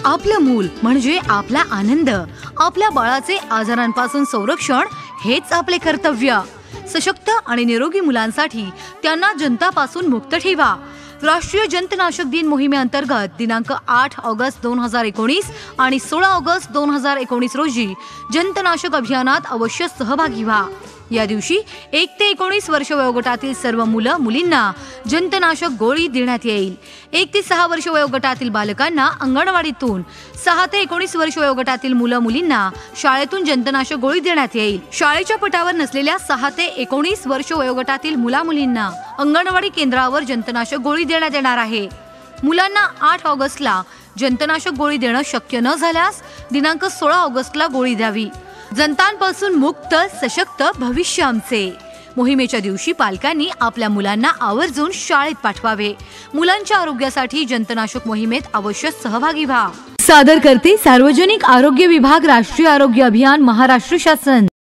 आपलं मूल म्हणजे आपला आनंद, आपल्या बाळाचे आजारांपासून संरक्षण हेच आपले कर्तव्य। सशक्त आणि निरोगी मुलांसाठी त्यांना जंतापासून मुक्त ठेवा। राष्ट्रीय जंतनाशक दिन मोहिमेअंतर्गत दिनांक 8 ऑगस्ट 2019 आणि 16 ऑगस्ट 2019 रोजी जंतनाशक अभियानात अवश्य सहभागी व्हा। या दिवशी 1 ते 19 वर्ष वयोगटातील सर्व मुलं मुलींना जंतनाशक गोळी देण्यात येईल। 1 ते 6 वर्ष वयोगटातील बालकांना अंगणवाडीतून, 6 ते 19 वर्ष वयोगटातील मुलं मुलींना शाळेतून जंतनाशक गोळी देण्यात येईल। शाळेच्या पटावर नसलेल्या 6 ते 19 वर्ष वयोगटातील मुला मुलींना अंगणवाडी केंद्रावर जंतनाशक गोळी देण्यात येणार आहे। मुलांना 8 ऑगस्टला जंतनाशक गोळी देणं शक्य न झाल्यास दिनांक 16 ऑगस्टला गोळी द्यावी। जंतांपासून मुक्त सशक्त भविष्य आमचे। मोहिमेच्या दिवशी पालकांनी आपल्या मुलांना आवर्जून शाळेत पाठवावे। मुलांच्या आरोग्यासाठी जंतनाशक मोहिमेत अवश्य सहभागी व्हा। सादर करते सार्वजनिक आरोग्य विभाग, राष्ट्रीय आरोग्य अभियान, महाराष्ट्र शासन।